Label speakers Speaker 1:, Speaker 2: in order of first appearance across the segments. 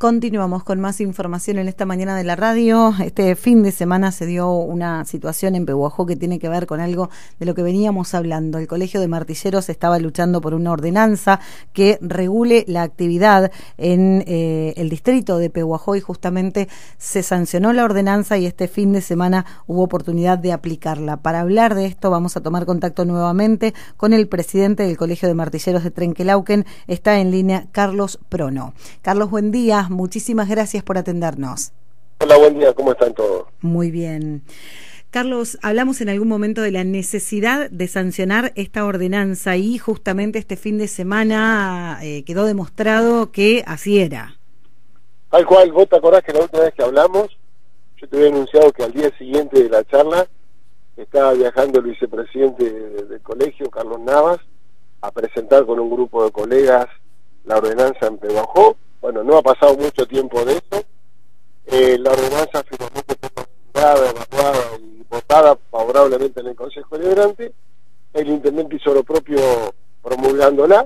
Speaker 1: Continuamos con más información en esta mañana de la radio. Este fin de semana se dio una situación en Pehuajó que tiene que ver con algo de lo que veníamos hablando. El Colegio de Martilleros estaba luchando por una ordenanza que regule la actividad en el distrito de Pehuajó y justamente se sancionó la ordenanza y este fin de semana hubo oportunidad de aplicarla. Para hablar de esto vamos a tomar contacto nuevamente con el presidente del Colegio de Martilleros de Trenquelauquen. Está en línea Carlos Prono. Carlos, buen día. Muchísimas gracias por atendernos.
Speaker 2: Hola, buen día, ¿cómo están todos?
Speaker 1: Muy bien. Carlos, hablamos en algún momento de la necesidad de sancionar esta ordenanza y justamente este fin de semana quedó demostrado que así era.
Speaker 2: Tal cual, vos te acordás que la última vez que hablamos, yo te había anunciado que al día siguiente de la charla estaba viajando el vicepresidente del colegio, Carlos Navas, a presentar con un grupo de colegas la ordenanza en Pehuajó. Bueno, no ha pasado mucho tiempo de eso. La ordenanza finalmente fue evaluada y votada favorablemente en el Consejo Deliberante. El intendente hizo lo propio promulgándola.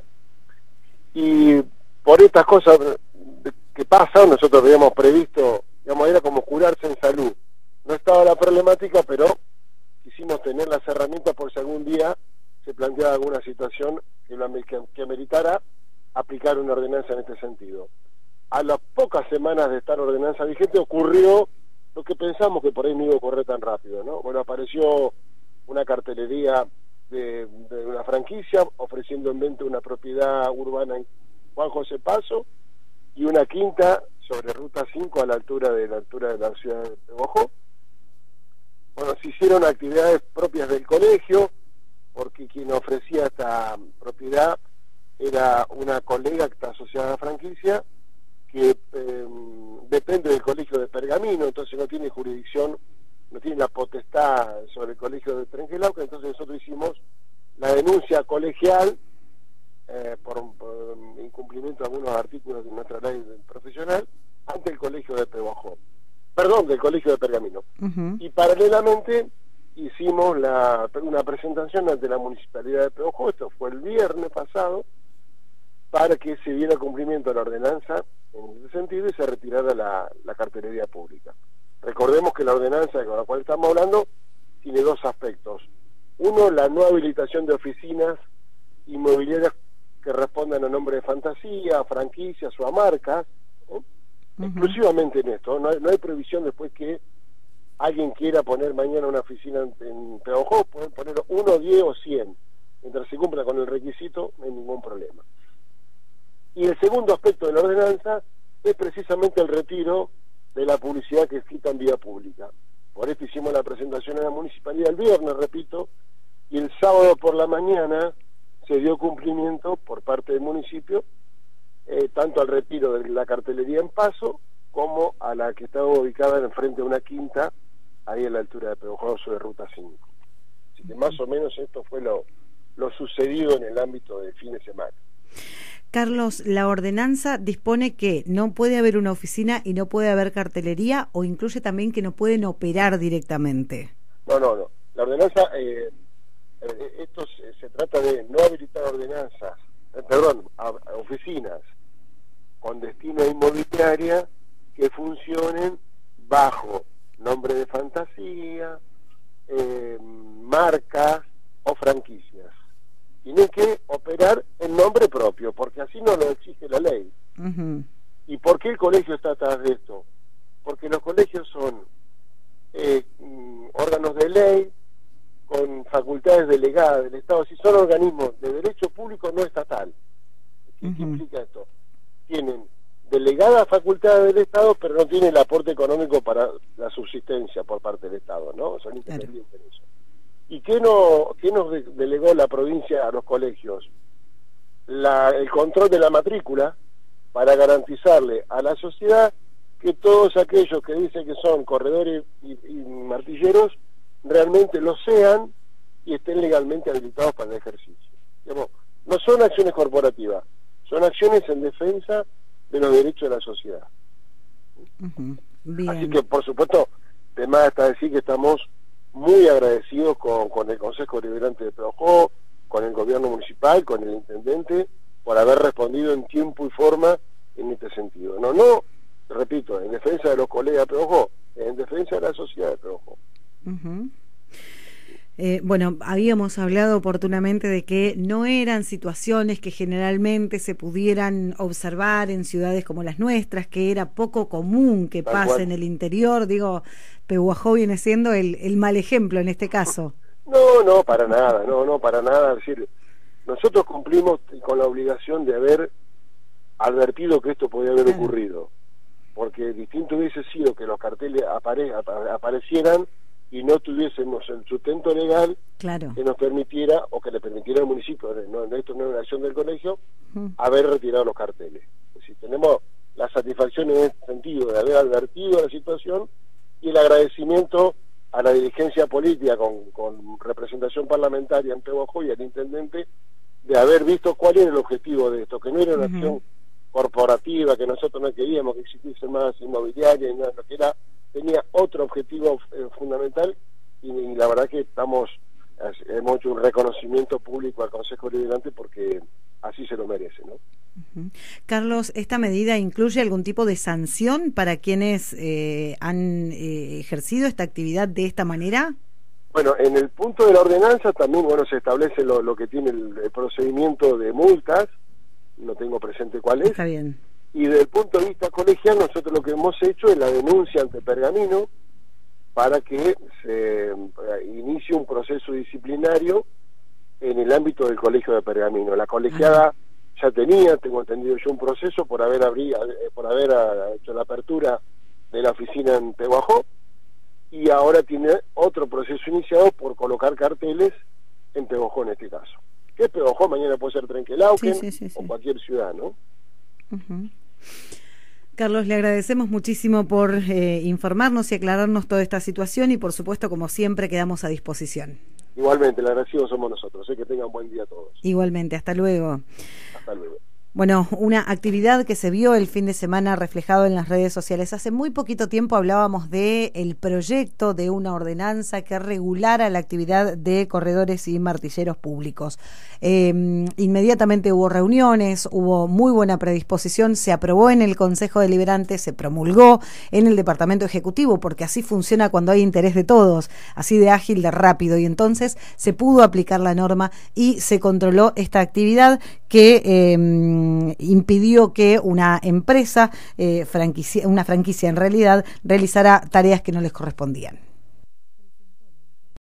Speaker 2: Y por estas cosas que pasan, nosotros habíamos previsto, digamos, era como curarse en salud. No estaba la problemática, pero quisimos tener las herramientas por si algún día se planteaba alguna situación que ameritara aplicar una ordenanza en este sentido. A las pocas semanas de estar ordenanza vigente ocurrió lo que pensamos que por ahí no iba a ocurrir tan rápido, ¿no? Bueno, apareció una cartelería de una franquicia ofreciendo en venta una propiedad urbana en Juan José Paso y una quinta sobre Ruta 5 a la altura de la ciudad de Pehuajó. Bueno, se hicieron actividades propias del colegio porque quien ofrecía esta propiedad era una colega que está asociada a la franquicia que depende del colegio de Pergamino, entonces no tiene jurisdicción, no tiene la potestad sobre el colegio de Trenquelauquen. Entonces nosotros hicimos la denuncia colegial por incumplimiento de algunos artículos de nuestra ley profesional ante el colegio de Pehuajó, del colegio de Pergamino. Y paralelamente hicimos una presentación ante la municipalidad de Pehuajó, esto fue el viernes pasado, para que se diera cumplimiento a la ordenanza en ese sentido y se retirara la cartelería pública. Recordemos que la ordenanza con la cual estamos hablando tiene dos aspectos. Uno, la no habilitación de oficinas inmobiliarias que respondan a nombre de fantasía, a franquicias o a marcas, exclusivamente en esto. No hay previsión después que alguien quiera poner mañana una oficina en Pehuajó, pueden poner 1, 10 o 100. Mientras se cumpla con el requisito, no hay ningún problema. Y el segundo aspecto de la ordenanza es precisamente el retiro de la publicidad que escrita en vía pública. Por esto hicimos la presentación en la municipalidad el viernes, repito, y el sábado por la mañana se dio cumplimiento por parte del municipio, tanto al retiro de la cartelería en Paso, como a la que estaba ubicada enfrente de una quinta, ahí a la altura de Pehuajó sobre Ruta 5. Así que más o menos esto fue lo sucedido en el ámbito del fin de semana.
Speaker 1: Carlos, la ordenanza dispone que no puede haber una oficina y no puede haber cartelería, o incluye también que no pueden operar directamente.
Speaker 2: No. La ordenanza, esto se trata de no habilitar oficinas con destino a inmobiliaria que funcionen bajo nombre de fantasía, marcas o franquicias. Tienen que operar en nombre propio, porque así no lo exige la ley. ¿Y por qué el colegio está atrás de esto? Porque los colegios son órganos de ley con facultades delegadas del Estado, si son organismos de derecho público no estatal. ¿Qué implica esto? Tienen delegadas facultades del Estado, pero no tienen el aporte económico para la subsistencia por parte del Estado, ¿no? Son independientes en eso. ¿Y qué nos delegó la provincia a los colegios? El control de la matrícula para garantizarle a la sociedad que todos aquellos que dicen que son corredores y martilleros realmente lo sean y estén legalmente habilitados para el ejercicio. Digamos, no son acciones corporativas, son acciones en defensa de los derechos de la sociedad.
Speaker 1: Bien.
Speaker 2: Así que, por supuesto, de más está decir que estamos muy agradecidos con el Consejo Deliberante de Pehuajó, con el gobierno municipal, con el intendente, por haber respondido en tiempo y forma en este sentido. No repito, en defensa de los colegas de Pehuajó, en defensa de la sociedad de Pehuajó.
Speaker 1: Bueno, habíamos hablado oportunamente de que no eran situaciones que generalmente se pudieran observar en ciudades como las nuestras, que era poco común que pase en el interior. Digo, Pehuajó viene siendo el mal ejemplo en este caso.
Speaker 2: No, para nada, no, para nada. Es decir, nosotros cumplimos con la obligación de haber advertido que esto podía haber ocurrido, porque distinto hubiese sido que los carteles aparecieran y no tuviésemos el sustento legal que nos permitiera, o que le permitiera al municipio, esto no es una acción del colegio, haber retirado los carteles. Es decir, tenemos la satisfacción en este sentido de haber advertido la situación y el agradecimiento a la dirigencia política con representación parlamentaria en Pehuajó y al intendente de haber visto cuál era el objetivo de esto, que no era una acción corporativa, que nosotros no queríamos que existiese más inmobiliaria, y no, que era, tenía otro objetivo fundamental, y la verdad que hemos hecho un reconocimiento público al Consejo Deliberante porque así se lo merece, ¿no?
Speaker 1: Carlos, ¿esta medida incluye algún tipo de sanción para quienes han ejercido esta actividad de esta manera?
Speaker 2: Bueno, en el punto de la ordenanza también, se establece lo que tiene el procedimiento de multas, no tengo presente cuál es.
Speaker 1: Está bien.
Speaker 2: Y desde el punto de vista colegial, nosotros lo que hemos hecho es la denuncia ante Pergamino para que se inicie un proceso disciplinario en el ámbito del colegio de Pergamino. La colegiada ya tenía, tengo entendido yo, un proceso por haber hecho la apertura de la oficina en Pehuajó, y ahora tiene otro proceso iniciado por colocar carteles en Pehuajó en este caso. Que es Pehuajó, mañana puede ser Trenquelauquen o cualquier ciudad, ¿no?
Speaker 1: Carlos, le agradecemos muchísimo por informarnos y aclararnos toda esta situación y por supuesto, como siempre, quedamos a disposición.
Speaker 2: Igualmente, el agradecido somos nosotros. Que tengan buen día a todos.
Speaker 1: Igualmente, hasta luego.
Speaker 2: Hasta luego.
Speaker 1: Bueno, una actividad que se vio el fin de semana reflejado en las redes sociales. Hace muy poquito tiempo hablábamos de el proyecto de una ordenanza que regulara la actividad de corredores y martilleros públicos. Inmediatamente hubo reuniones, hubo muy buena predisposición, se aprobó en el Consejo Deliberante, se promulgó en el Departamento Ejecutivo, porque así funciona cuando hay interés de todos, así de ágil, de rápido, y entonces se pudo aplicar la norma y se controló esta actividad que impidió que una empresa, una franquicia en realidad, realizara tareas que no les correspondían.